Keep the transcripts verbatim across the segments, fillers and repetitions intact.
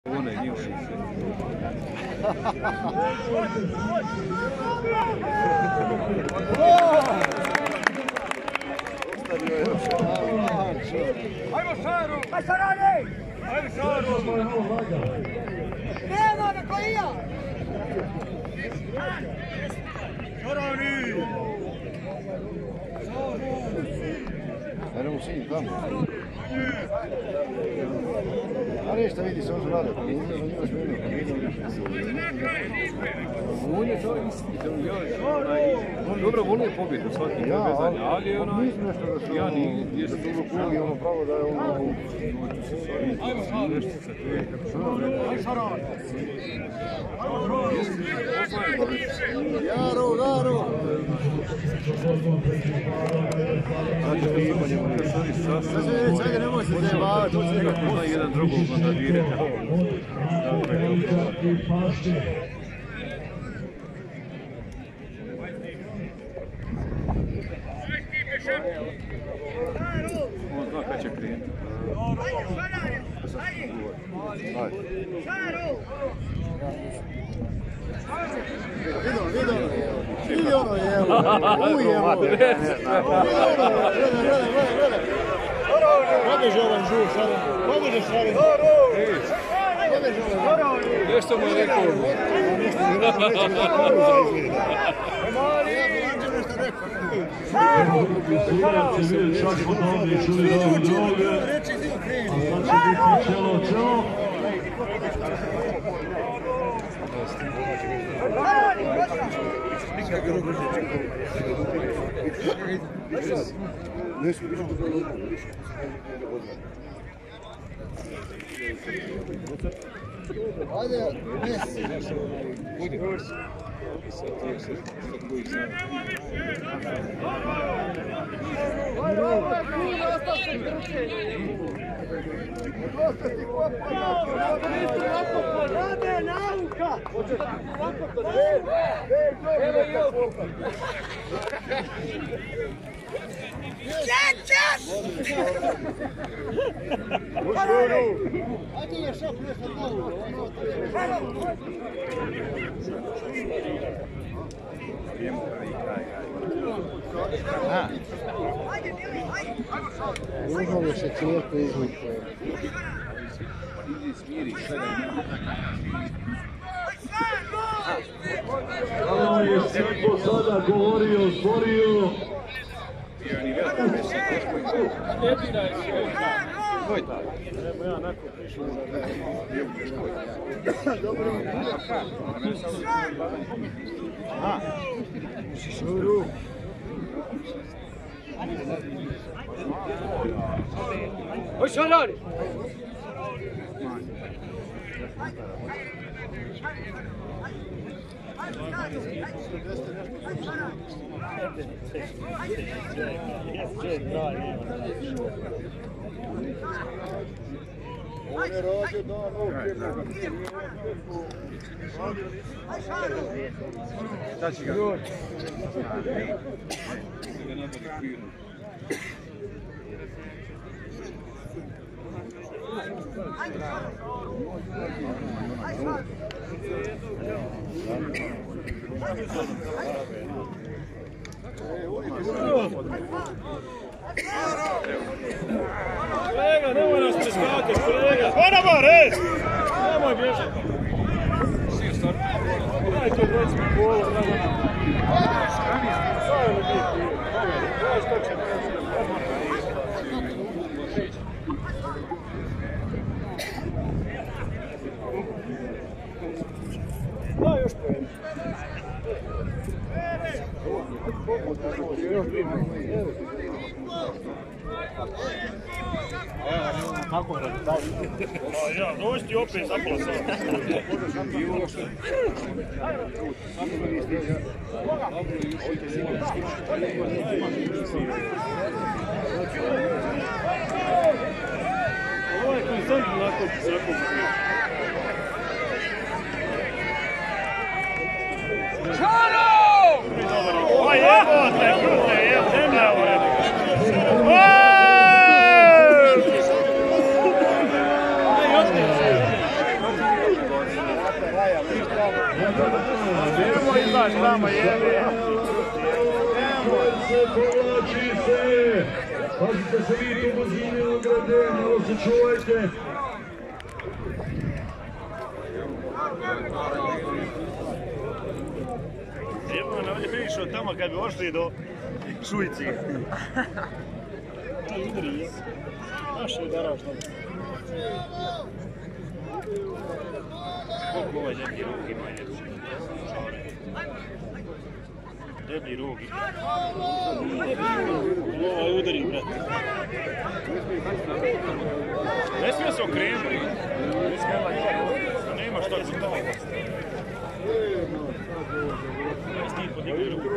One je njih. Ajmo Šaru! Aj Šaranje! Ajmo Šaru! Nema da koji ja! Šarani! Ajmo svi tamo. A ništa vidi se on rade, on je to isti, on dobro volio pobjedu svaki vezanje, ali ono, ja nisam dobro kugi, ono pravo da je ono... Ajmo, nešto se te, kako što ono rekao. Ajmo, Šaron! Jaro, Jaro! Čekaj, nemoj se zajebavati, to će nekako ima jedan drugog onda direte. On zna kad će krenuti. Vidio, vidio, vidio ono je, ujemo. Pobeže ovaj žur, Šaron. Pobeže Šaron. Pobeže ovaj žur. Nešto mu je rekao. Ajde, Mesi. Budi. Rade nauka! Ajde je šap nešto novo. Uzmano se cijepo izvuče. Tamo je Seko sada govorio, zborio. Ne diraj se. Tvoj taj. Evo ja nakon pišu. Dobro. A. Šuru. Oj, Šarani! On je radio dan ovdje. Šta će ga? Kolega, nemoj nas preskakati, kolega! Konama, res! Nemoj bježati! Daj to dvajest pola, draga. Sajmo biti. Daj što će biti. Daj još pojem. Još prima. Kako je da? Ja, doći ti opet zapala sada. Ovo je konstantno nakon zakon. Šaro! O jebote, krute, jeb, zemlja ovo je. igraš tamo, jebi. Povlači se. Pazite se vi tu blizini ograde, malo se čuvajte. Jedno ne ovdje vidiš od tamo kad bi ošli do Šujci. Udri je. Naš je udaraš tamo. Koliko ovaj deblji rog ima ljepši? Deblji rog ima. Ovo udari, brate. Ne smije se okrenuti. Nema šta za to. Ti podigli ruku.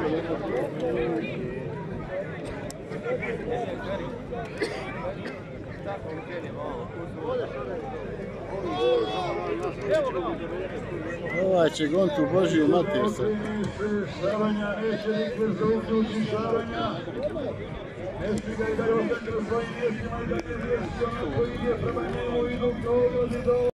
Ovaj će gontu Božiju mater se. Šaronja neće nikad da uključi Šaronja. Mesi ga i da je ostati na svojim mjestima i da je mjesto na koji je prema njemu idu prolazi do